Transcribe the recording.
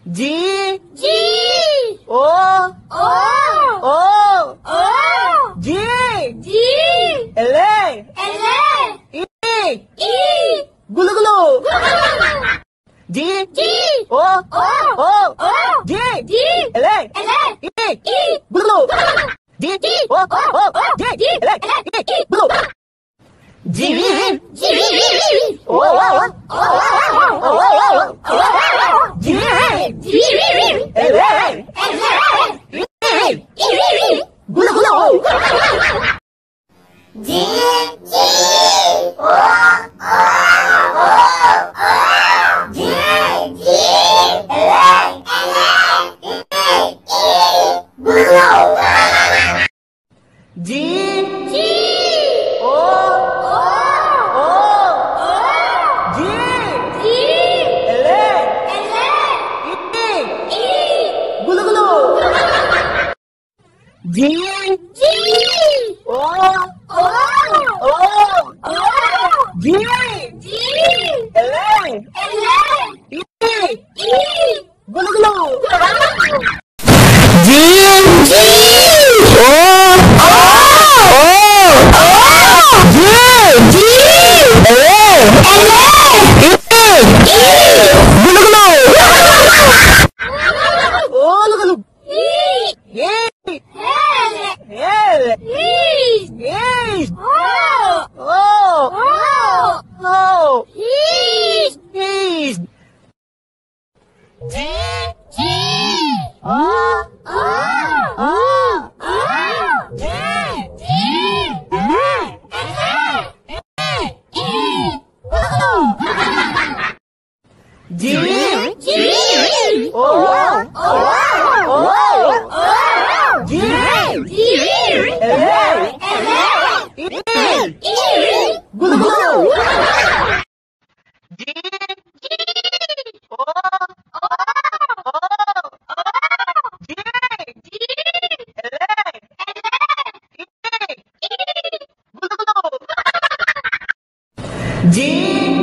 G G O O O O G G L L E E Gulu gulu G G O O O G G L L E E Gulu G O G L E Gulu G G O G G L L E E Gulu gulu G G O O G G L G G O O G G L L E E Gulu gulu G G O O O G G L L E E Gulu gulu G G O G G L L E Gulu gulu Oh gulu gulu E E L L E E O O O O E E G G O O O O G G L E G G O O G G L L E E Gulu gulu G O G L E Gulu gulu G